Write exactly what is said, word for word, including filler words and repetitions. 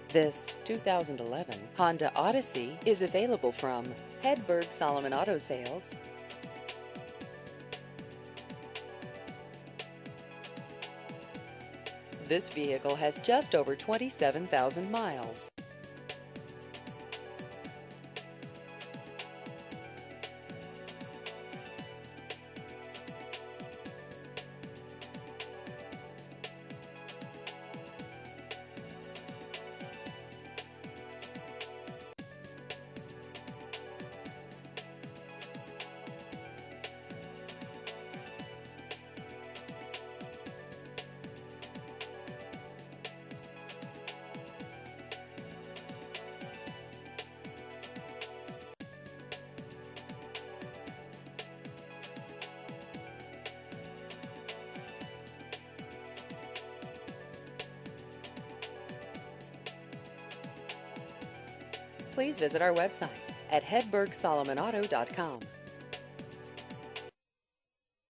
This two thousand eleven Honda Odyssey is available from Hedberg Solomon Auto Sales. This vehicle has just over twenty-seven thousand miles. Please visit our website at hedberg solomon auto dot com.